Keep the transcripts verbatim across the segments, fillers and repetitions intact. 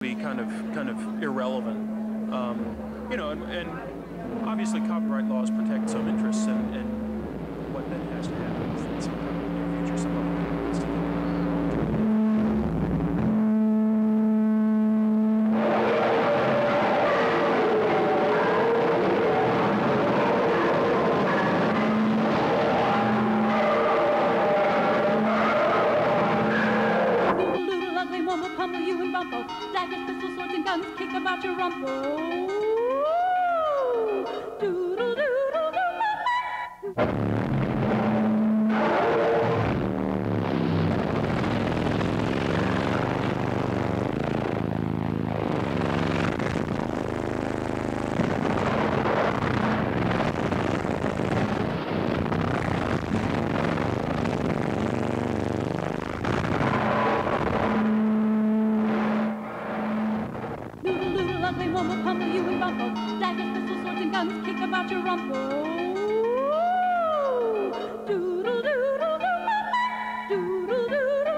be kind of kind of irrelevant. Um, you know, and, and obviously copyright laws protect some interests, and, and what then has to happen is that sometime in the near future, some other people wants to get daggers, pistols, swords, and guns kick about your rumpo. Ugly woman, pummel you and bumpo. Daggers, pistols, swords, and guns kick about your rumpo. Doodle doodle doodle doodle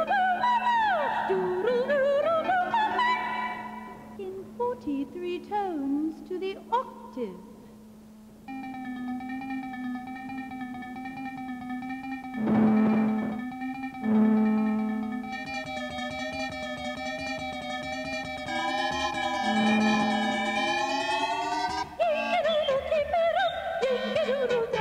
doodle doodle in forty-three tones to the octave. Keep it up, keep it up.